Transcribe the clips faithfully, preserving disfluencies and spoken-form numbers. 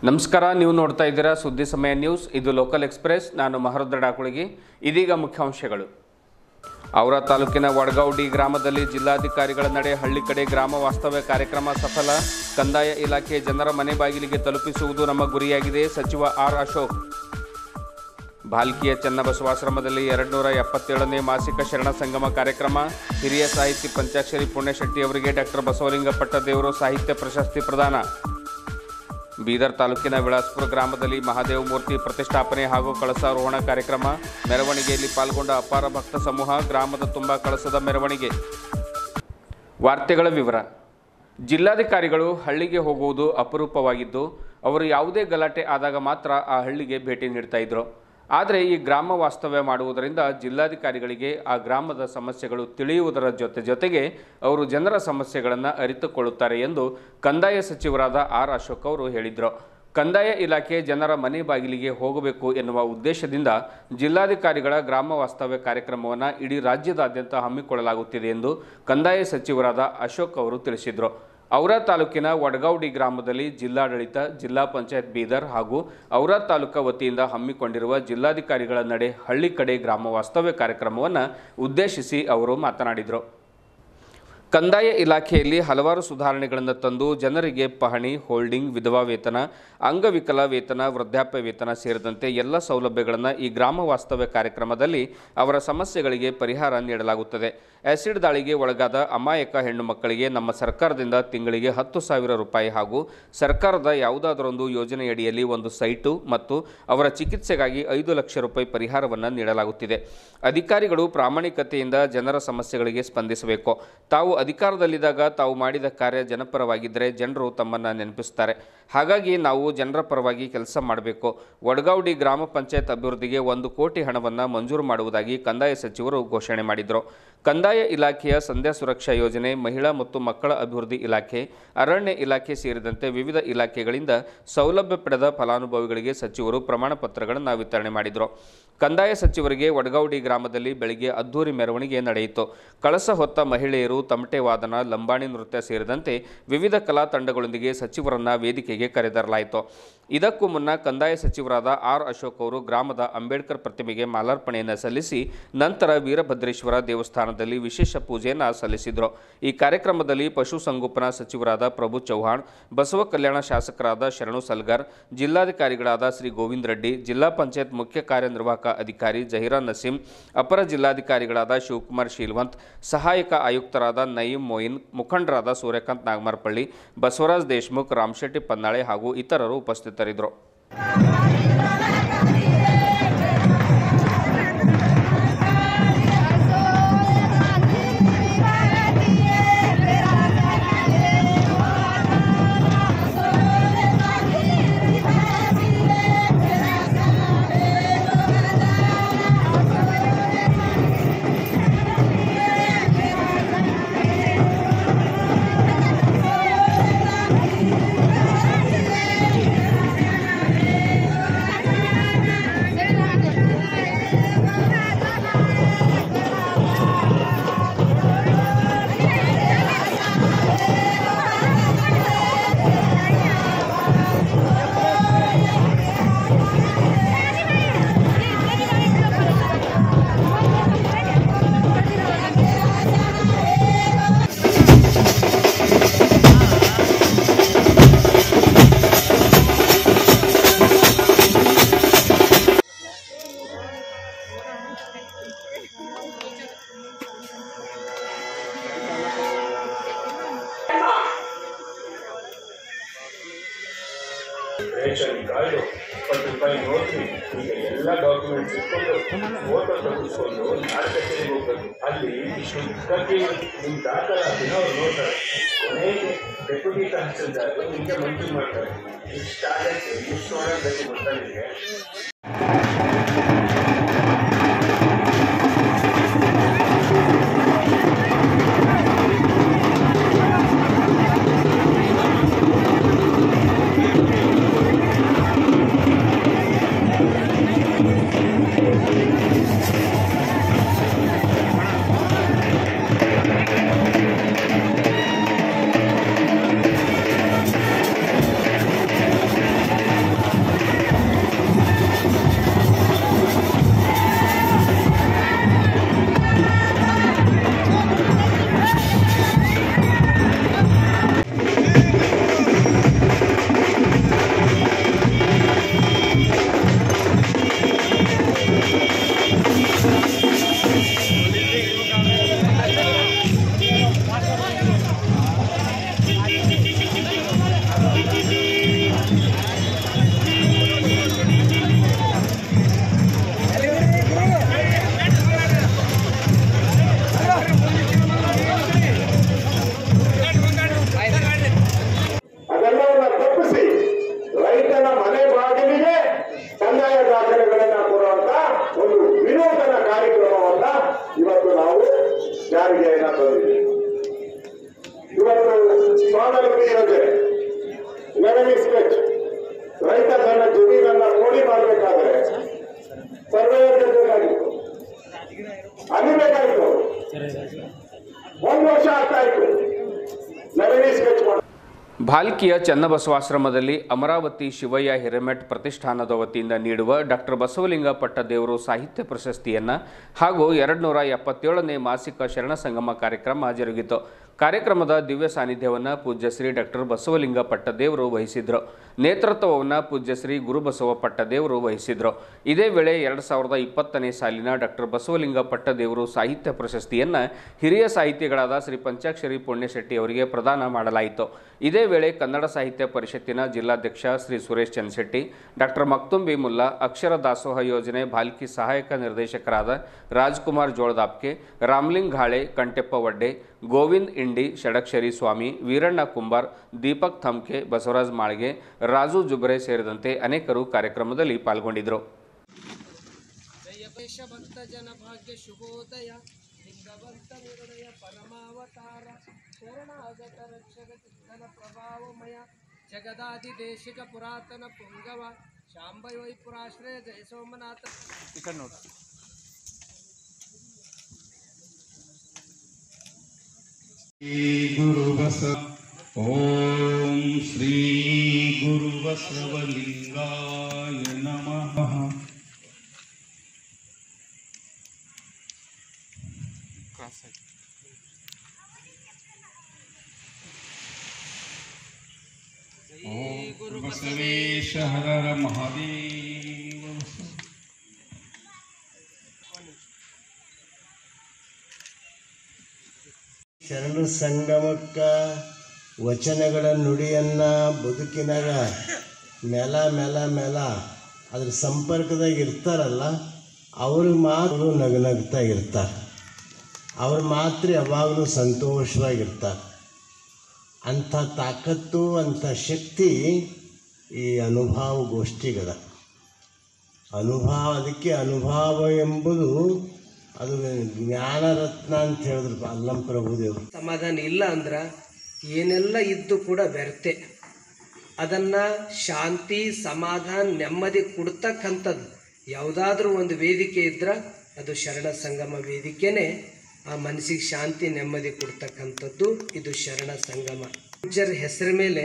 ನಮಸ್ಕಾರ, ನೀವು ನೋಡ್ತಾ ಇದ್ದೀರಾ ಸುದ್ದಿ ಸಮಯ ನ್ಯೂಸ್. ಇದು ಲೋಕಲ್ ಎಕ್ಸ್‌ಪ್ರೆಸ್. ನಾನು ಮಹರುದ್ರ ಡಾಕುಳಗಿ. ಇದೀಗ ಮುಖ್ಯಾಂಶಗಳು. ಔರಾ ತಾಲೂಕಿನ ವಡಗೌಡಿ ಗ್ರಾಮದಲ್ಲಿ ಜಿಲ್ಲಾಧಿಕಾರಿಗಳ ನಡೆ ಹಳ್ಳಿ ಕಡೆ ಗ್ರಾಮ ವಾಸ್ತವ್ಯ ಕಾರ್ಯಕ್ರಮ ಸಫಲ. ಕಂದಾಯ ಇಲಾಖೆ ಜನರ ಮನೆ ಬಾಗಿಲಿಗೆ ತಲುಪಿಸುವುದು ನಮ್ಮ ಗುರಿಯಾಗಿದೆ, ಸಚಿವ ಆರ್ ಅಶೋಕ್. ಭಾಲ್ಕಿಯ ಚನ್ನಬಸವಾಶ್ರಮದಲ್ಲಿ ಎರಡು ನೂರ ಎಪ್ಪತ್ತೇಳನೇ ಮಾಸಿಕ ಶರಣ ಸಂಗಮ ಕಾರ್ಯಕ್ರಮ. ಹಿರಿಯ ಸಾಹಿತಿ ಪಂಚಾಕ್ಷರಿ ಪುಣ್ಯಶೆಟ್ಟಿ ಅವರಿಗೆ ಡಾಕ್ಟರ್ ಬಸವಲಿಂಗ ಪಟ್ಟದೇವರು ಸಾಹಿತ್ಯ ಪ್ರಶಸ್ತಿ ಪ್ರದಾನ. ಬೀದರ್ ತಾಲೂಕಿನ ವಿಳಾಸ್ಪುರ ಗ್ರಾಮದಲ್ಲಿ ಮಹಾದೇವ ಮೂರ್ತಿ ಪ್ರತಿಷ್ಠಾಪನೆ ಹಾಗೂ ಕಳಸಾರೋಹಣ ಕಾರ್ಯಕ್ರಮ. ಮೆರವಣಿಗೆಯಲ್ಲಿ ಪಾಲ್ಗೊಂಡ ಅಪಾರ ಭಕ್ತ ಸಮೂಹ. ಗ್ರಾಮದ ತುಂಬ ಕಳಸದ ಮೆರವಣಿಗೆ. ವಾರ್ತೆಗಳ ವಿವರ. ಜಿಲ್ಲಾಧಿಕಾರಿಗಳು ಹಳ್ಳಿಗೆ ಹೋಗುವುದು ಅಪರೂಪವಾಗಿದ್ದು, ಅವರು ಯಾವುದೇ ಗಲಾಟೆ ಆದಾಗ ಮಾತ್ರ ಆ ಹಳ್ಳಿಗೆ ಭೇಟಿ ನೀಡ್ತಾ ಇದ್ರು. ಆದರೆ ಈ ಗ್ರಾಮ ವಾಸ್ತವ್ಯ ಮಾಡುವುದರಿಂದ ಜಿಲ್ಲಾಧಿಕಾರಿಗಳಿಗೆ ಆ ಗ್ರಾಮದ ಸಮಸ್ಯೆಗಳು ತಿಳಿಯುವುದರ ಜೊತೆ ಜೊತೆಗೆ ಅವರು ಜನರ ಸಮಸ್ಯೆಗಳನ್ನು ಅರಿತುಕೊಳ್ಳುತ್ತಾರೆ ಎಂದು ಕಂದಾಯ ಸಚಿವರಾದ ಆರ್ ಅಶೋಕ್ ಅವರು ಹೇಳಿದರು. ಕಂದಾಯ ಇಲಾಖೆ ಜನರ ಮನೆ ಬಾಗಿಲಿಗೆ ಹೋಗಬೇಕು ಎನ್ನುವ ಉದ್ದೇಶದಿಂದ ಜಿಲ್ಲಾಧಿಕಾರಿಗಳ ಗ್ರಾಮ ವಾಸ್ತವ್ಯ ಕಾರ್ಯಕ್ರಮವನ್ನು ಇಡೀ ರಾಜ್ಯದಾದ್ಯಂತ ಹಮ್ಮಿಕೊಳ್ಳಲಾಗುತ್ತಿದೆ ಎಂದು ಕಂದಾಯ ಸಚಿವರಾದ ಅಶೋಕ್ ಅವರು ತಿಳಿಸಿದರು. ಔರಾ ತಾಲೂಕಿನ ವಡಗೌಡಿ ಗ್ರಾಮದಲ್ಲಿ ಜಿಲ್ಲಾಡಳಿತ, ಜಿಲ್ಲಾ ಪಂಚಾಯತ್ ಬೀದರ್ ಹಾಗೂ ಔರಾ ತಾಲೂಕಾ ವತಿಯಿಂದ ಹಮ್ಮಿಕೊಂಡಿರುವ ಜಿಲ್ಲಾಧಿಕಾರಿಗಳ ನಡೆ ಹಳ್ಳಿ ಕಡೆ ಗ್ರಾಮ ವಾಸ್ತವ್ಯ ಕಾರ್ಯಕ್ರಮವನ್ನು ಉದ್ದೇಶಿಸಿ ಅವರು ಮಾತನಾಡಿದರು. ಕಂದಾಯ ಇಲಾಖೆಯಲ್ಲಿ ಹಲವಾರು ಸುಧಾರಣೆಗಳನ್ನು ತಂದು ಜನರಿಗೆ ಪಹಣಿ, ಹೋಲ್ಡಿಂಗ್, ವಿಧವಾ ವೇತನ, ಅಂಗವಿಕಲ ವೇತನ, ವೃದ್ಧಾಪ್ಯ ವೇತನ ಸೇರಿದಂತೆ ಎಲ್ಲ ಸೌಲಭ್ಯಗಳನ್ನು ಈ ಗ್ರಾಮ ವಾಸ್ತವ್ಯ ಕಾರ್ಯಕ್ರಮದಲ್ಲಿ ಅವರ ಸಮಸ್ಯೆಗಳಿಗೆ ಪರಿಹಾರ ನೀಡಲಾಗುತ್ತದೆ. ಆ್ಯಸಿಡ್ ದಾಳಿಗೆ ಒಳಗಾದ ಅಮಾಯಕ ಹೆಣ್ಣು ಮಕ್ಕಳಿಗೆ ನಮ್ಮ ಸರ್ಕಾರದಿಂದ ತಿಂಗಳಿಗೆ ಹತ್ತು ಸಾವಿರ ರೂಪಾಯಿ ಹಾಗೂ ಸರ್ಕಾರದ ಯಾವುದಾದರೊಂದು ಯೋಜನೆಯಡಿಯಲ್ಲಿ ಒಂದು ಸೈಟು ಮತ್ತು ಅವರ ಚಿಕಿತ್ಸೆಗಾಗಿ ಐದು ಲಕ್ಷ ರೂಪಾಯಿ ಪರಿಹಾರವನ್ನು ನೀಡಲಾಗುತ್ತಿದೆ. ಅಧಿಕಾರಿಗಳು ಪ್ರಾಮಾಣಿಕತೆಯಿಂದ ಜನರ ಸಮಸ್ಯೆಗಳಿಗೆ ಸ್ಪಂದಿಸಬೇಕು. ತಾವು ಅಧಿಕಾರದಲ್ಲಿದ್ದಾಗ ತಾವು ಮಾಡಿದ ಕಾರ್ಯ ಜನಪರವಾಗಿದ್ದರೆ ಜನರು ತಮ್ಮನ್ನು ನೆನಪಿಸುತ್ತಾರೆ. ಹಾಗಾಗಿ ನಾವು ಜನರ ಪರವಾಗಿ ಕೆಲಸ ಮಾಡಬೇಕು. ವಡಗೌಡಿ ಗ್ರಾಮ ಪಂಚಾಯತ್ ಅಭಿವೃದ್ಧಿಗೆ ಒಂದು ಕೋಟಿ ಹಣವನ್ನು ಮಂಜೂರು ಮಾಡುವುದಾಗಿ ಕಂದಾಯ ಸಚಿವರು ಘೋಷಣೆ ಮಾಡಿದರು. ಕಂದಾಯ ಇಲಾಖೆಯ ಸಂಧ್ಯಾ ಸುರಕ್ಷಾ ಯೋಜನೆ, ಮಹಿಳಾ ಮತ್ತು ಮಕ್ಕಳ ಅಭಿವೃದ್ಧಿ ಇಲಾಖೆ, ಅರಣ್ಯ ಇಲಾಖೆ ಸೇರಿದಂತೆ ವಿವಿಧ ಇಲಾಖೆಗಳಿಂದ ಸೌಲಭ್ಯ ಪಡೆದ ಫಲಾನುಭವಿಗಳಿಗೆ ಸಚಿವರು ಪ್ರಮಾಣ ಪತ್ರಗಳನ್ನು ವಿತರಣೆ ಮಾಡಿದರು. ಕಂದಾಯ ಸಚಿವರಿಗೆ ವಡಗೌಡಿ ಗ್ರಾಮದಲ್ಲಿ ಬೆಳಗ್ಗೆ ಅದ್ದೂರಿ ಮೆರವಣಿಗೆ ನಡೆಯಿತು. ಕಳಸ ಹೊತ್ತ ಮಹಿಳೆಯರು ತಮಟೆ ವಾದನ, ಲಂಬಾಣಿ ನೃತ್ಯ ಸೇರಿದಂತೆ ವಿವಿಧ ಕಲಾ ತಂಡಗಳೊಂದಿಗೆ ಸಚಿವರನ್ನ ವೇದಿಕೆಗೆ ಕರೆತರಲಾಯಿತು. ಇದಕ್ಕೂ ಮುನ್ನ ಕಂದಾಯ ಸಚಿವರಾದ ಆರ್ ಅಶೋಕ್ ಅವರು ಗ್ರಾಮದ ಅಂಬೇಡ್ಕರ್ ಪ್ರತಿಮೆಗೆ ಮಾಲಾರ್ಪಣೆಯನ್ನು ಸಲ್ಲಿಸಿ ನಂತರ ವೀರಭದ್ರೇಶ್ವರ ದೇವಸ್ಥಾನದಲ್ಲಿ ವಿಶೇಷ ಪೂಜೆಯನ್ನು ಸಲ್ಲಿಸಿದರು. ಈ ಕಾರ್ಯಕ್ರಮದಲ್ಲಿ ಪಶುಸಂಗೋಪನಾ ಸಚಿವರಾದ ಪ್ರಭು ಚೌಹಾಣ್, ಬಸವ ಕಲ್ಯಾಣ ಶಾಸಕರಾದ ಶರಣು ಸಲ್ಗಾರ್, ಜಿಲ್ಲಾಧಿಕಾರಿಗಳಾದ ಶ್ರೀ ಗೋವಿಂದ ರೆಡ್ಡಿ, ಜಿಲ್ಲಾ ಪಂಚಾಯತ್ ಮುಖ್ಯ ಕಾರ್ಯನಿರ್ವಾಹಕ ಅಧಿಕಾರಿ ಜಹೀರಾ ನಸೀಂ, ಅಪರ ಜಿಲ್ಲಾಧಿಕಾರಿಗಳಾದ ಶಿವಕುಮಾರ್ ಶೀಲ್ವಂತ್, ಸಹಾಯಕ ಆಯುಕ್ತರಾದ ನಯೀಂ ಮೊಯಿನ್, ಮುಖಂಡರಾದ ಸೂರ್ಯಕಾಂತ್ ನಾಗಮರಪಳ್ಳಿ, ಬಸವರಾಜ್ ದೇಶಮುಖ್, ರಾಮಶೆಟ್ಟಿ ಪನ್ನಾಳೆ ಹಾಗೂ ಇತರರು ಉಪಸ್ಥಿತರಿದ್ದರು. ರೇಷನ್ ಕಾರ್ಡು, ಇಪ್ಪತ್ತು ರೂಪಾಯಿ ನೋಡ್ರಿ, ಈಗ ಎಲ್ಲ ಡಾಕ್ಯುಮೆಂಟ್ಸ್ ಇಟ್ಕೊಂಡು ಫೋಟೋ ತೆಗೆದುಕೊಂಡು ನಾಟಕಕ್ಕೆ ಹೋಗ್ಬೇಕು. ಅಲ್ಲಿ ಶುದ್ಧಕ್ಕೆ ನಿಮ್ಮ ದಾಖಲಾತಿನ ಅವ್ರು ನೋಡ್ತಾರೆ. ಕೊನೆಗೆ ಡೆಪ್ಯೂಟಿ ತಹಸೀಲ್ದಾರ್ ನಿಮಗೆ ಮಂಜೂರು ಮಾಡ್ತಾರೆ. ಇಷ್ಟು ಆಗಕ್ಕೆ ಇಷ್ಟು ನೋಡೋದಕ್ಕೆ ಗೊತ್ತಾ ನಿಮಗೆ? ಜಾರಿಗೆಯನ್ನ ತಂದಿದೆ. ಇವತ್ತು ಸ್ವಾವಲಂಬಿ ಯೋಜನೆ ನೆರವೇರಿಸಬೇಕು. ರೈತ ತನ್ನ ಜಮೀನನ್ನ ಕೋಡಿ ಮಾಡಬೇಕಾದ್ರೆ ಸರ್ವೇಯರ್ ಬೇಕಾಗಿತ್ತು, ಅದು ಬೇಕಾಗಿತ್ತು. ಒಂದು ವರ್ಷ ಆಗ್ತಾ ಇತ್ತು ನೆರವೇರಿಸಬೇಕು. ಭಾಲ್ಕಿಯ ಚನ್ನಬಸವಾಶ್ರಮದಲ್ಲಿ ಅಮರಾವತಿ ಶಿವಯ್ಯ ಹಿರೇಮಠ್ ಪ್ರತಿಷ್ಠಾನದ ವತಿಯಿಂದ ನೀಡುವ ಡಾಕ್ಟರ್ ಬಸವಲಿಂಗ ಪಟ್ಟದೇವರು ಸಾಹಿತ್ಯ ಪ್ರಶಸ್ತಿಯನ್ನು ಹಾಗೂ ಎರಡು ನೂರ ಎಪ್ಪತ್ತೇಳನೇ ಮಾಸಿಕ ಶರಣ ಸಂಗಮ ಕಾರ್ಯಕ್ರಮ ಜರುಗಿತು. ಕಾರ್ಯಕ್ರಮದ ದಿವ್ಯ ಸಾನ್ನಿಧ್ಯವನ್ನು ಪೂಜ್ಯ ಶ್ರೀ ಡಾಕ್ಟರ್ ಬಸವಲಿಂಗ ಪಟ್ಟದೇವರು ವಹಿಸಿದ್ರು. ನೇತೃತ್ವವನ್ನು ಪೂಜ್ಯ ಶ್ರೀ ಗುರುಬಸವ ಪಟ್ಟದೇವರು ವಹಿಸಿದ್ರು. ಇದೇ ವೇಳೆ ಎರಡು ಸಾವಿರದ ಇಪ್ಪತ್ತನೇ ಸಾಲಿನ ಡಾಕ್ಟರ್ ಬಸವಲಿಂಗ ಪಟ್ಟದೇವರು ಸಾಹಿತ್ಯ ಪ್ರಶಸ್ತಿಯನ್ನು ಹಿರಿಯ ಸಾಹಿತಿಗಳಾದ ಶ್ರೀ ಪಂಚಾಕ್ಷರಿ ಪುಣ್ಯಶೆಟ್ಟಿ ಅವರಿಗೆ ಪ್ರದಾನ ಮಾಡಲಾಯಿತು. ಇದೇ ವೇಳೆ ಕನ್ನಡ ಸಾಹಿತ್ಯ ಪರಿಷತ್ತಿನ ಜಿಲ್ಲಾಧ್ಯಕ್ಷ ಶ್ರೀ ಸುರೇಶ್ ಚನ್ಶೆಟ್ಟಿ, ಡಾಕ್ಟರ್ ಮಕ್ತುಂಬಿ ಮುಲ್ಲಾ, ಅಕ್ಷರ ದಾಸೋಹ ಯೋಜನೆ ಭಾಲ್ಕಿ ಸಹಾಯಕ ನಿರ್ದೇಶಕರಾದ ರಾಜ್ಕುಮಾರ್ ಜೋಳದಾಪ್ಕೆ, ರಾಮ್ಲಿಂಗ್ ಘಾಳೆ, ಕಂಟೆಪ್ಪ ವಡ್ಡೆ, ಗೋವಿಂದ್ ಇಂಡಿ, ಷಡಕ್ಷರಿ ಸ್ವಾಮಿ, ವೀರಣ್ಣ ಕುಂಬಾರ್, ದೀಪಕ್ ಥಮ್ಕೆ, ಬಸವರಾಜ್ ಮಾಳ್ಗೆ, ರಾಜು ಜುಬ್ರೆ ಸೇರಿದಂತೆ ಅನೇಕರು ಕಾರ್ಯಕ್ರಮದಲ್ಲಿ ಪಾಲ್ಗೊಂಡಿದ್ದರು. ಜಗದಾದಿದೇಶಿಕ ಪುರಾತನ ಪುಂಗವ ಶಾಂಭವೈ ಪುರಾಶ್ರಯ ಜಯ ಸೋಮನಾಥ. ಗುರು ಬಸವ ಓಂ ಶ್ರೀ ಗುರು ಬಸವಲಿಂಗಾಯ ನಮಃ. ಓಂ ಬಸವೇಶ ಹರ ಮಹಾದೇವ. ಶರಣ ಸಂಗಮಕ್ಕ ವಚನಗಳ ನುಡಿಯನ್ನು ಬದುಕಿನಾಗ ಮೆಲ ಮೆಲ ಮೆಲ ಅದ್ರ ಸಂಪರ್ಕದಾಗ ಇರ್ತಾರಲ್ಲ, ಅವ್ರಿಗೆ ಮಾತ್ರ ನಗನಗ್ತಾ ಇರ್ತಾರೆ, ಅವ್ರು ಮಾತ್ರ ಯಾವಾಗಲೂ ಸಂತೋಷವಾಗಿರ್ತಾರೆ. ಅಂಥ ತಾಕತ್ತು, ಅಂಥ ಶಕ್ತಿ ಈ ಅನುಭವ ಗೋಷ್ಠಿಗದ. ಅನುಭವ, ಅದಕ್ಕೆ ಅನುಭವ ಎಂಬುದು ಅದು ಜ್ಞಾನರತ್ನ ಅಂತ ಹೇಳಿದ್ರು ಅಲ್ಲಂ ಪ್ರಭುದೇವರು. ಸಮಾಧಾನ ಇಲ್ಲ ಅಂದ್ರೆ ಏನೆಲ್ಲ ಇದ್ದು ಕೂಡ ವ್ಯರ್ತೆ. ಅದನ್ನು ಶಾಂತಿ, ಸಮಾಧಾನ, ನೆಮ್ಮದಿ ಕೊಡ್ತಕ್ಕಂಥದ್ದು ಯಾವುದಾದ್ರೂ ಒಂದು ವೇದಿಕೆ ಇದ್ರೆ ಅದು ಶರಣ ಸಂಗಮ ವೇದಿಕೆನೇ. ಆ ಮನಸ್ಸಿಗೆ ಶಾಂತಿ, ನೆಮ್ಮದಿ ಕೊಡ್ತಕ್ಕಂಥದ್ದು ಇದು ಶರಣ ಸಂಗಮ. ಪೂಜ್ಯರ ಹೆಸರ ಮೇಲೆ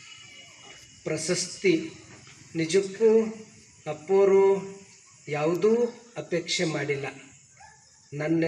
ಪ್ರಶಸ್ತಿ ನಿಜಕ್ಕೂ ಅಪ್ಪೋರು ಯಾವುದೂ ಅಪೇಕ್ಷೆ ಮಾಡಿಲ್ಲ. ನನ್ನ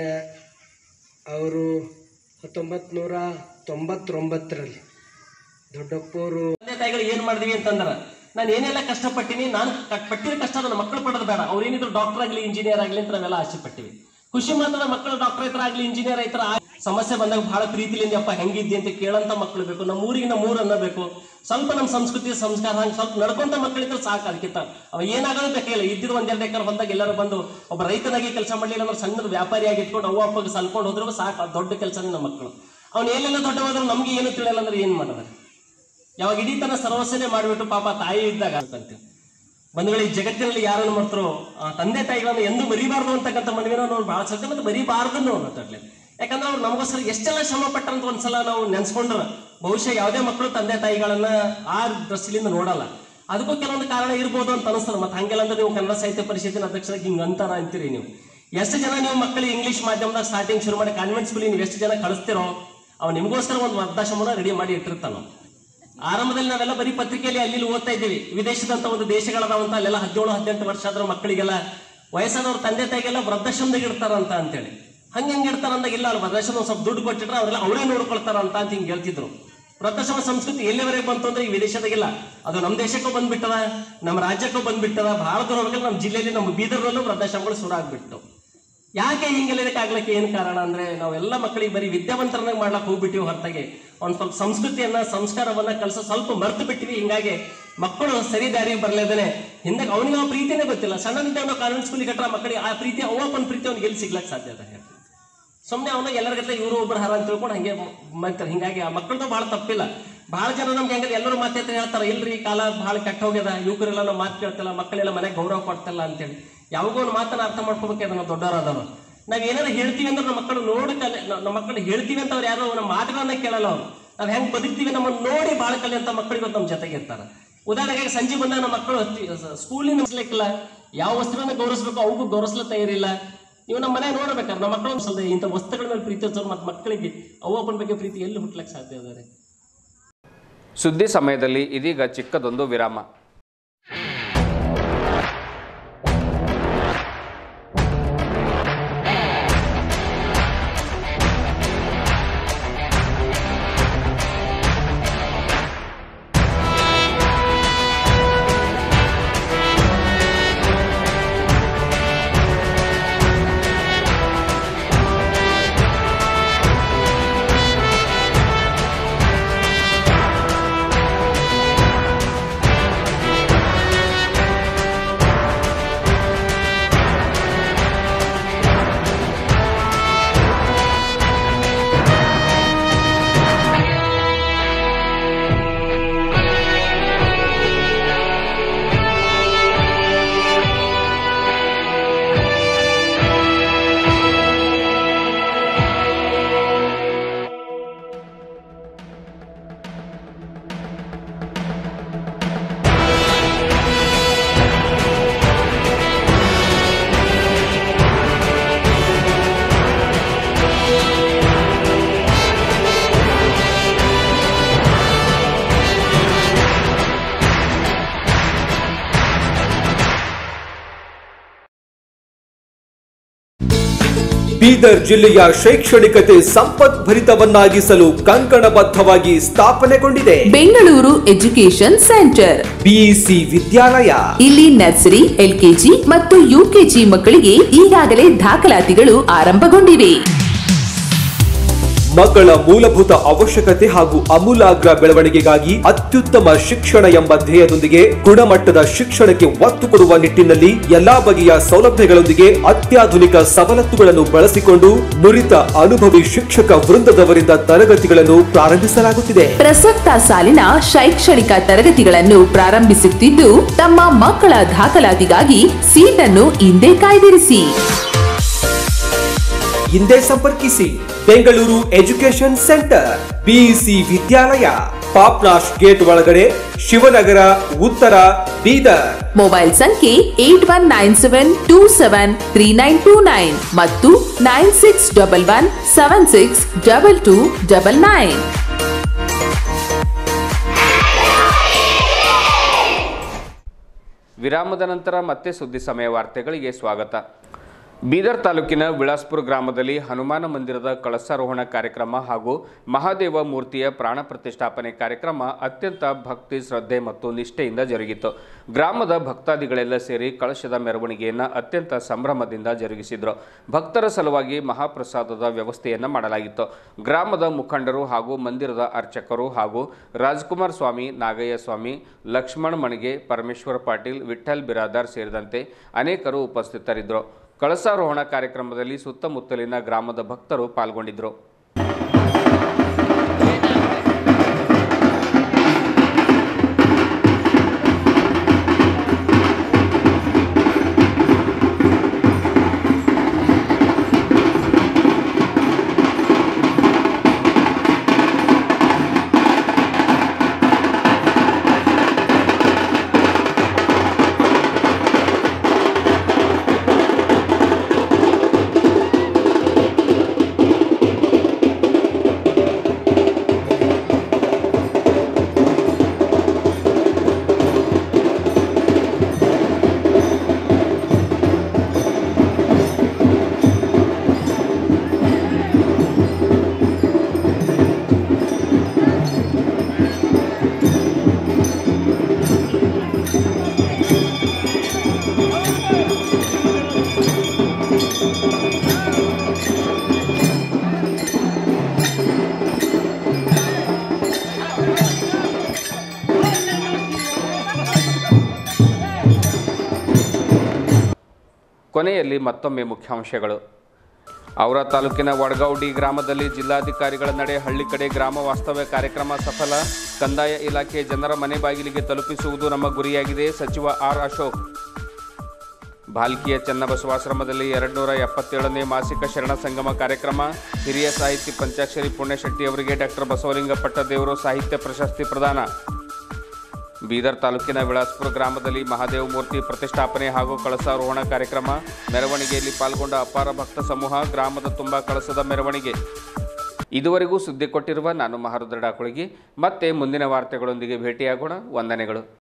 ಅವರು ಹತ್ತೊಂಬತ್ತು ನೂರ ತೊಂಬತ್ತೊಂಬತ್ತರಲ್ಲಿ ದೊಡ್ಡಪ್ಪವರು ತಂದೆ ತಾಯಿಗಳು ಏನು ಮಾಡಿದ್ವಿ ಅಂತಂದ್ರೆ, ನಾನು ಏನೆಲ್ಲ ಕಷ್ಟಪಟ್ಟಿನಿ, ನಾನು ಪಟ್ಟಿರೋ ಕಷ್ಟ ನನ್ನ ಮಕ್ಕಳು ಪಡೋದು ಬೇಡ. ಅವ್ರು ಏನಿದ್ರು ಡಾಕ್ಟರ್ ಆಗಲಿ, ಇಂಜಿನಿಯರ್ ಆಗಲಿ ಅಂತ ನಾವೆಲ್ಲ ಆಸೆ ಪಟ್ಟಿವಿ. ಖುಷಿ ಮಾತ್ರ ಮಕ್ಕಳು ಡಾಕ್ಟರ್ ರೈತರ ಆಗಲಿ, ಇಂಜಿನಿಯರ್ ರೈತರ ಸಮಸ್ಯೆ ಬಂದಾಗ ಬಹಳ ಪ್ರೀತಿಲಿಂದ ಅಪ್ಪ ಹೆಂಗಿದ್ದಿ ಅಂತ ಕೇಳಂತ ಮಕ್ಕಳು ಬೇಕು. ನಮ್ಮ ಊರಿಗೆ ನಮ್ಮ ಊರು ಅನ್ನಬೇಕು. ಸ್ವಲ್ಪ ನಮ್ಮ ಸಂಸ್ಕೃತಿ ಸಂಸ್ಕಾರ ಹಂಗೆ ಸ್ವಲ್ಪ ನಡ್ಕೊಂತ ಮಕ್ಕಳಿದ್ರೆ ಸಾಕು. ಅದಕ್ಕಿಂತ ಅವ ಏನಾಗೋದು ಬೇಕಿಲ್ಲ. ಇದ್ದಿದ್ದು ಒಂದೆರಡು ಎಕರೆ ಹೊಂದಾಗ ಎಲ್ಲರೂ ಬಂದು ಒಬ್ಬ ರೈತನಾಗಿ ಕೆಲಸ ಮಾಡಲಿಲ್ಲ ಅಂದ್ರೆ ಸಣ್ಣದ ವ್ಯಾಪಾರಿಯಾಗಿ ಇಟ್ಕೊಂಡು ಅವ್ವ ಅಪ್ಪಗೆ ಸಲ್ಕೊಂಡು ಹೋದ್ರು ಸಾಕು. ದೊಡ್ಡ ಕೆಲಸನೇ ನಮ್ಮ ಮಕ್ಕಳು. ಅವ್ನು ಏನೆಲ್ಲ ದೊಡ್ಡ ಹೋದ್ರೆ ನಮ್ಗೆ ಏನು ತಿಳಿಯಲ್ಲ ಅಂದ್ರೆ ಏನು ಮಾಡೋದು? ಯಾವಾಗ ಇಡೀ ತನ್ನ ಸರ್ವಸ್ವನೇ ಮಾಡಿಬಿಟ್ಟು ಪಾಪ ತಾಯಿ ಇದ್ದಾಗ ಅಂತೀವಿ. ಒಂದು ವೇಳೆ ಈ ಜಗತ್ತಿನಲ್ಲಿ ಯಾರನ್ನು ಮಾಡ್ತಾರೋ ತಂದೆ ತಾಯಿಗಳನ್ನು ಎಂದೂ ಮರಿಬಾರ್ದು ಅಂತಕ್ಕಂಥ ಮನವಿನ ನಾವು ಭಾಳ ಸತ್ಯ ಮತ್ತು ಮರಿಬಾರ್ದು ನೋಡ್ತಡ್ಲಿ. ಯಾಕಂದ್ರೆ ಅವ್ರು ನಮಗೋಸ್ಕರ ಎಷ್ಟೆಲ್ಲ ಶ್ರಮ ಪಟ್ಟಂತ ಒಂದ್ಸಲ ನಾವು ನೆನ್ಸ್ಕೊಂಡ್ರೆ ಬಹುಶಃ ಯಾವುದೇ ಮಕ್ಕಳು ತಂದೆ ತಾಯಿಗಳನ್ನ ಆ ದೃಷ್ಟಿಯಿಂದ ನೋಡಲ್ಲ. ಅದಕ್ಕೂ ಕೆಲವೊಂದು ಕಾರಣ ಇರ್ಬೋದು ಅಂತ ಅನಿಸ್ತದೆ. ಮತ್ತೆ ಹಂಗೆಲ್ಲ ಅಂದ್ರೆ ನೀವು ಕನ್ನಡ ಸಾಹಿತ್ಯ ಪರಿಷತ್ತಿನ ಅಧ್ಯಕ್ಷರಾಗಿ ಹಿಂಗೆ ಅಂತಾರ ಅಂತೀರಿ ನೀವು. ಎಷ್ಟು ಜನ ನೀವು ಮಕ್ಕಳಿಗೆ ಇಂಗ್ಲೀಷ್ ಮಾಧ್ಯಮದಾಗ ಸ್ಟಾರ್ಟಿಂಗ್ ಶುರು ಮಾಡಿ ಕಾನ್ವೆಂಟ್ ಸ್ಕೂಲಿಗೆ ನೀವು ಎಷ್ಟು ಜನ ಕಳಿಸ್ತಿರೋ ಅವ್ ನಿಮಗೋಸ್ಕರ ಒಂದು ವೃದ್ಧಾಶ್ರಮನ ರೆಡಿ ಮಾಡಿ ಇಟ್ಟಿರ್ತಾನ. ಆರಂಭದಲ್ಲಿ ನಾವೆಲ್ಲ ಬರೀ ಪತ್ರಿಕೆಯಲ್ಲಿ ಅಲ್ಲಿ ಓದ್ತಾ ಇದ್ದೀವಿ. ವಿದೇಶದಂತ ಒಂದು ದೇಶಗಳದಾವಂತ ಅಲ್ಲೆಲ್ಲ ಹದಿನೇಳು ಹದಿನೆಂಟು ವರ್ಷ ಆದ್ರೂ ಮಕ್ಕಳಿಗೆಲ್ಲ ವಯಸ್ಸಾದವ್ರ ತಂದೆ ತಾಯಿಗೆಲ್ಲ ವೃದ್ಧಾಶ್ರಮದಾಗ ಇಡ್ತಾರಂತ ಅಂತೇಳಿ. ಹಂಗೆ ಹೆಂಗೆ ಇಡ್ತಾರ ಅಂದಾಗ ಇಲ್ಲ, ಅಲ್ಲಿ ವೃದ್ಧಾಶ್ರಮ ಸ್ವಲ್ಪ ದುಡ್ಡು ಕೊಟ್ಟಿಟ್ರೆ ಅವರೆಲ್ಲ ಅವರೇ ನೋಡ್ಕೊಳ್ತಾರ ಅಂತ ಅಂತ ಹಿಂಗೆ ಹೇಳ್ತಿದ್ರು. ವೃದ್ಧಾಶ್ರಮ ಸಂಸ್ಕೃತಿ ಎಲ್ಲಿವರೆಗೆ ಬಂತು ಅಂದ್ರೆ ಈ ವಿದೇಶದಾಗಿಲ್ಲ, ಅದು ನಮ್ಮ ದೇಶಕ್ಕೂ ಬಂದ್ಬಿಟ್ಟದ, ನಮ್ಮ ರಾಜ್ಯಕ್ಕೂ ಬಂದ್ಬಿಟ್ಟದ. ಬಹಳ ದೂರ ಹೋಗ್ಬೇಕು, ನಮ್ಮ ಜಿಲ್ಲೆಯಲ್ಲಿ ನಮ್ಮ ಬೀದರ್ನಲ್ಲೂ ವೃದ್ಧಾಶ್ರಮಗಳು ಶುರು ಆಗ್ಬಿಟ್ಟು. ಯಾಕೆ ಹಿಂಗೆಲ್ಲ ಇದಕ್ಕೆ ಆಗ್ಲಿಕ್ಕೆ ಏನು ಕಾರಣ ಅಂದ್ರೆ ನಾವೆಲ್ಲ ಮಕ್ಕಳಿಗೆ ಬರೀ ವಿದ್ಯಾವಂತರನ್ನಾಗಿ ಮಾಡ್ಲಕ್ಕೆ ಹೋಗ್ಬಿಟ್ಟಿವಿ ಹೊರತಾಗಿ ಒಂದು ಸ್ವಲ್ಪ ಸಂಸ್ಕೃತಿಯನ್ನ ಸಂಸ್ಕಾರವನ್ನ ಕಲಿಸೋ ಸ್ವಲ್ಪ ಮರ್ತು ಬಿಟ್ಟಿವಿ. ಹಿಂಗಾಗಿ ಮಕ್ಕಳು ಸರಿ ದಾರಿಗೆ ಬರ್ಲೇದೇನೆ ಹಿಂದಾಗ ಅವನಿಗೆ ಆ ಪ್ರೀತಿನೇ ಗೊತ್ತಿಲ್ಲ. ಸಣ್ಣನಿದ್ದಾಗ ನಾವು ಕಾನ್ವೆಂಟ್ ಸ್ಕೂಲಿಗೆ ಕಟ್ಟ ಮಕ್ಕಳಿಗೆ ಆ ಪ್ರೀತಿ ಅವಪ್ಪನ ಪ್ರೀತಿ ಅವ್ನಿಗೆ ಎಲ್ಲಿ ಸಿಗ್ಲಕ್ಕೆ ಸಾಧ್ಯ ಅದ? ಸುಮ್ಮನೆ ಅವನ ಎಲ್ಲರಿಗತ್ತ ಇವರು ಒಬ್ಬರು ಹರ ಅಂತ ತಿಳ್ಕೊಂಡು ಹಂಗೆ ಮಾಡ್ತಾರೆ. ಹಿಂಗಾಗಿ ಆ ಮಕ್ಕಳದ್ದು ಭಾಳ ತಪ್ಪಿಲ್ಲ. ಭಾಳ ಜನ ನಮ್ಗೆ ಹೆಂಗಂದ್ರೆ ಎಲ್ಲರೂ ಮಾತು ಹೇಳ್ತಾರೆ, ಇಲ್ರಿ ಕಾಲ ಭಾಳ ಕೆಟ್ಟ ಹೋಗ್ಯದ, ಯುವಕರೆಲ್ಲ ನಾವು ಮಾತು ಕೇಳ್ತಿಲ್ಲ, ಮಕ್ಕಳೆಲ್ಲ ಮನೆಗೆ ಗೌರವ ಕೊಡ್ತಿಲ್ಲ ಅಂತೇಳಿ. ಯಾವಾಗೋ ಒಂದು ಮಾತನ್ನ ಅರ್ಥ ಮಾಡ್ಕೋಬೇಕು. ಅದನ್ನ ದೊಡ್ಡವರಾದವರು ನಾವ್ ಏನಾದ್ರು ಹೇಳ್ತೀವಿ ಅಂದ್ರೆ ನಮ್ಮ ಮಕ್ಕಳು ನೋಡಿ ಕಲಿ ನಮ್ಮ ಮಕ್ಕಳು ಹೇಳ್ತೀವಿ ಅಂತ ಅವ್ರು ಯಾರು ನಮ್ಮ ಮಾತುಗಳನ್ನ ಕೇಳಲ್ಲ ಅವ್ರು. ನಾವ್ ಹೆಂಗ್ ಬದುಕ್ತೀವಿ ನಮ್ಮನ್ನು ನೋಡಿ ಬಾಳ ಕಲಿ ಅಂತ ಮಕ್ಕಳಿಗೆ ನಮ್ಮ ಜೊತೆಗೆ ಇರ್ತಾರ. ಉದಾಹರಣೆಗೆ ಸಂಜೆ ಬಂದಾಗ ನಮ್ಮ ಮಕ್ಕಳು ಸ್ಕೂಲಿನ ನಿಲ್ಲಿಕ್ಕಿಲ್ಲ, ಯಾವ ವಸ್ತುಗಳನ್ನ ಗೌರವಿಸ್ಬೇಕು ಅವಕ್ಕೂ ಗೌರವಿಸ್ಲ ತಯಾರಿಲ್ಲ. ನೀವು ನಮ್ಮ ಮನೆ ನೋಡ್ಬೇಕಾದ್ರೆ ನಮ್ಮ ಮಕ್ಕಳು ಸ್ವಲ್ಪ ಇಂಥ ವಸ್ತುಗಳ ಮೇಲೆ ಪ್ರೀತಿ ಹಚ್ಚೋರು ಮತ್ತು ಮಕ್ಕಳಿಗೆ ಅವ್ವಪ್ಪನ ಬಗ್ಗೆ ಪ್ರೀತಿ ಎಲ್ಲಿ ಹುಟ್ಲಕ್ಕೆ ಸಾಧ್ಯ ಅದಾರೆ. ಸುದ್ದಿ ಸಮಯದಲ್ಲಿ ಇದೀಗ ಚಿಕ್ಕದೊಂದು ವಿರಾಮ. ಬೀದರ್ ಜಿಲ್ಲೆಯ ಶೈಕ್ಷಣಿಕತೆ ಸಂಪದ್ಭರಿತವನ್ನಾಗಿಸಲು ಕಂಕಣಬದ್ಧವಾಗಿ ಸ್ಥಾಪನೆಗೊಂಡಿದೆ ಬೆಂಗಳೂರು ಎಜುಕೇಶನ್ ಸೆಂಟರ್ ಬಿಇಸಿ ವಿದ್ಯಾಲಯ. ಇಲ್ಲಿ ನರ್ಸರಿ, ಎಲ್ಕೆಜಿ ಮತ್ತು ಯುಕೆಜಿ ಮಕ್ಕಳಿಗೆ ಈಗಾಗಲೇ ದಾಖಲಾತಿಗಳು ಆರಂಭಗೊಂಡಿವೆ. ಮಕ್ಕಳ ಮೂಲಭೂತ ಅವಶ್ಯಕತೆ ಹಾಗೂ ಅಮೂಲಾಗ್ರ ಬೆಳವಣಿಗೆಗಾಗಿ ಅತ್ಯುತ್ತಮ ಶಿಕ್ಷಣ ಎಂಬ ಧ್ಯೇಯದೊಂದಿಗೆ ಗುಣಮಟ್ಟದ ಶಿಕ್ಷಣಕ್ಕೆ ಒತ್ತು ಕೊಡುವ ನಿಟ್ಟಿನಲ್ಲಿ ಎಲ್ಲಾ ಬಗೆಯ ಸೌಲಭ್ಯಗಳೊಂದಿಗೆ ಅತ್ಯಾಧುನಿಕ ಸವಲತ್ತುಗಳನ್ನು ಬಳಸಿಕೊಂಡು ನುರಿತ ಅನುಭವಿ ಶಿಕ್ಷಕ ವೃಂದದವರಿಂದ ತರಗತಿಗಳನ್ನು ಪ್ರಾರಂಭಿಸಲಾಗುತ್ತಿದೆ. ಪ್ರಸಕ್ತ ಸಾಲಿನ ಶೈಕ್ಷಣಿಕ ತರಗತಿಗಳನ್ನು ಪ್ರಾರಂಭಿಸುತ್ತಿದ್ದು ತಮ್ಮ ಮಕ್ಕಳ ದಾಖಲಾತಿಗಾಗಿ ಸೀಟನ್ನು ಹಿಂದೆ ಕಾಯ್ದಿರಿಸಿ. ಹಿಂದೆ ಸಂಪರ್ಕಿಸಿ ಬೆಂಗಳೂರು ಎಜುಕೇಶನ್ ಸೆಂಟರ್ ಬಿಇಸಿ ವಿದ್ಯಾಲಯ, ಪಾಪ್ನಾಶ್ ಗೇಟ್ ಒಳಗಡೆ, ಶಿವನಗರ, ಉತ್ತರ, ಬೀದರ್. ಮೊಬೈಲ್ ಸಂಖ್ಯೆ eight one nine seven two seven three nine two nine ಮತ್ತು nine six double one seven six double two double nine. ವಿರಾಮದ ನಂತರ ಮತ್ತೆ ಸುದ್ದಿ ಸಮಯ ವಾರ್ತೆಗಳಿಗೆ ಸ್ವಾಗತ. ಬೀದರ್ ತಾಲೂಕಿನ ವಿಳಾಸ್ಪುರ ಗ್ರಾಮದಲ್ಲಿ ಹನುಮಾನ ಮಂದಿರದ ಕಳಸಾರೋಹಣ ಕಾರ್ಯಕ್ರಮ ಹಾಗೂ ಮಹಾದೇವ ಮೂರ್ತಿಯ ಪ್ರಾಣ ಪ್ರತಿಷ್ಠಾಪನೆ ಕಾರ್ಯಕ್ರಮ ಅತ್ಯಂತ ಭಕ್ತಿ, ಶ್ರದ್ಧೆ ಮತ್ತು ನಿಷ್ಠೆಯಿಂದ ಜರುಗಿತು. ಗ್ರಾಮದ ಭಕ್ತಾದಿಗಳೆಲ್ಲ ಸೇರಿ ಕಳಶದ ಮೆರವಣಿಗೆಯನ್ನು ಅತ್ಯಂತ ಸಂಭ್ರಮದಿಂದ ಜರುಗಿಸಿದರು. ಭಕ್ತರ ಸಲುವಾಗಿ ಮಹಾಪ್ರಸಾದದ ವ್ಯವಸ್ಥೆಯನ್ನು ಮಾಡಲಾಗಿತ್ತು. ಗ್ರಾಮದ ಮುಖಂಡರು ಹಾಗೂ ಮಂದಿರದ ಅರ್ಚಕರು ಹಾಗೂ ರಾಜ್ಕುಮಾರ್ ಸ್ವಾಮಿ, ನಾಗಯ್ಯ ಸ್ವಾಮಿ, ಲಕ್ಷ್ಮಣ್ ಮಣಿಗೆ, ಪರಮೇಶ್ವರ ಪಾಟೀಲ್, ವಿಠಲ್ ಬಿರಾದಾರ್ ಸೇರಿದಂತೆ ಅನೇಕರು ಉಪಸ್ಥಿತರಿದ್ದರು. ಕಳಸಾರೋಹಣ ಕಾರ್ಯಕ್ರಮದಲ್ಲಿ ಸುತ್ತಮುತ್ತಲಿನ ಗ್ರಾಮದ ಭಕ್ತರು ಪಾಲ್ಗೊಂಡಿದ್ದರು. ಕೊನೆಯಲ್ಲಿ ಮತ್ತೊಮ್ಮೆ ಮುಖ್ಯಾಂಶಗಳು. ಔರಾ ತಾಲೂಕಿನ ವಡಗೌಡಿ ಗ್ರಾಮದಲ್ಲಿ ಜಿಲ್ಲಾಧಿಕಾರಿಗಳ ನಡೆ ಹಳ್ಳಿ ಕಡೆ ಗ್ರಾಮ ವಾಸ್ತವ್ಯ ಕಾರ್ಯಕ್ರಮ ಸಫಲ. ಕಂದಾಯ ಇಲಾಖೆ ಜನರ ಮನೆ ಬಾಗಿಲಿಗೆ ತಲುಪಿಸುವುದು ನಮ್ಮ ಗುರಿಯಾಗಿದೆ, ಸಚಿವ ಆರ್ ಅಶೋಕ್. ಭಾಲ್ಕಿಯ ಚನ್ನಬಸವಾಶ್ರಮದಲ್ಲಿ ಎರಡುನೂರ ಎಪ್ಪತ್ತೇಳನೇ ಮಾಸಿಕ ಶರಣ ಸಂಗಮ ಕಾರ್ಯಕ್ರಮ. ಹಿರಿಯ ಸಾಹಿತಿ ಪಂಚಾಕ್ಷರಿ ಪುಣ್ಯಶೆಟ್ಟಿ ಅವರಿಗೆ ಡಾಕ್ಟರ್ ಬಸವಲಿಂಗ ಪಟ್ಟದೇವರು ಸಾಹಿತ್ಯ ಪ್ರಶಸ್ತಿ ಪ್ರದಾನ. ಬೀದರ್ ತಾಲೂಕಿನ ವಿಳಾಸ್ಪುರ ಗ್ರಾಮದಲ್ಲಿ ಮಹಾದೇವ ಮೂರ್ತಿ ಪ್ರತಿಷ್ಠಾಪನೆ ಹಾಗೂ ಕಳಸಾರೋಹಣ ಕಾರ್ಯಕ್ರಮ. ಮೆರವಣಿಗೆಯಲ್ಲಿ ಪಾಲ್ಗೊಂಡ ಅಪಾರ ಭಕ್ತ ಸಮೂಹ. ಗ್ರಾಮದ ತುಂಬ ಕಳಸದ ಮೆರವಣಿಗೆ. ಇದುವರೆಗೂ ಸುದ್ದಿ ಕೊಟ್ಟಿರುವ ನಾನು ಮಹಾರುದ್ರ ಡಾಕುಳಗಿ. ಮತ್ತೆ ಮುಂದಿನ ವಾರ್ತೆಗಳೊಂದಿಗೆ ಭೇಟಿಯಾಗೋಣ. ವಂದನೆಗಳು.